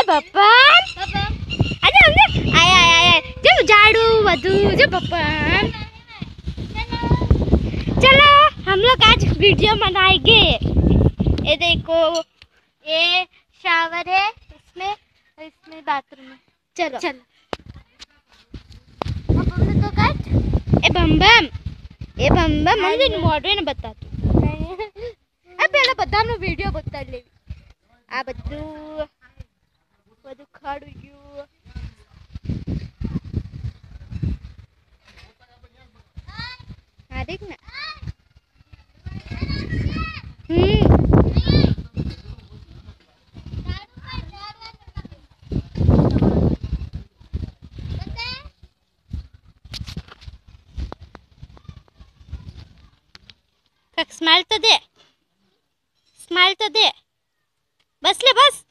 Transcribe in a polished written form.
बप्पन आया आया आया जो झाड़ू वधू जो बप्पन। चलो हम लोग आज वीडियो बनाएंगे। ये देखो ये शावर है, इसमें बाथरूम है। चलो चलो तो कट ए बम मुझे मोड़े ने बता तू अब पहले बता नो वीडियो बता ले आ बद्दू वधू खाड़ू यू हाँ देख ना स्माइल तो दे बस ले बस।